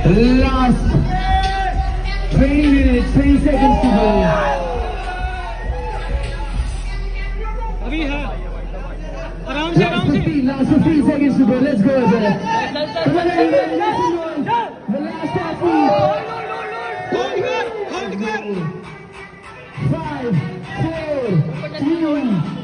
Last 20 minutes, 20 seconds to go. अभी है आराम से Last 15 seconds to go. Let's go. Come on, everybody, make some noise. The last athlete. hold कर 5, 4, 3,